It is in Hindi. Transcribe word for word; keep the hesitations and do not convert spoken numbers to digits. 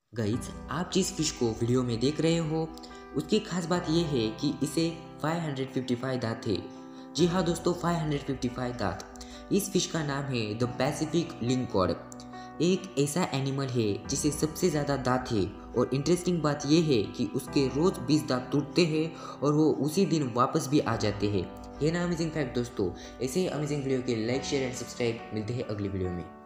गाइस, आप जिस फिश को वीडियो में देख रहे हो उसकी खास बात यह है कि इसे पाँच सौ पचपन दांत थे। जी हाँ दोस्तों, पाँच सौ पचपन दांत। इस फिश का नाम है द पैसिफिक लिंकॉर्ड। एक ऐसा एनिमल है जिसे सबसे ज़्यादा दांत है और इंटरेस्टिंग बात यह है कि उसके रोज़ बीस दांत टूटते हैं और वो उसी दिन वापस भी आ जाते हैं। ये ना अमेजिंग फैक्ट दोस्तों। ऐसे ही अमेजिंग वीडियो के लाइक शेयर एंड सब्सक्राइब। मिलते हैं अगली वीडियो में।